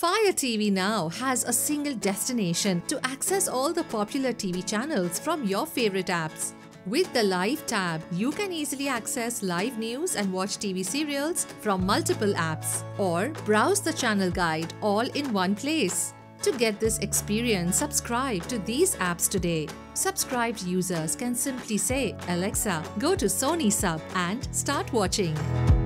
Fire TV now has a single destination to access all the popular TV channels from your favorite apps. With the Live tab, you can easily access live news and watch TV serials from multiple apps, or browse the channel guide all in one place. To get this experience, subscribe to these apps today. Subscribed users can simply say, "Alexa, go to Sony Sub" and start watching.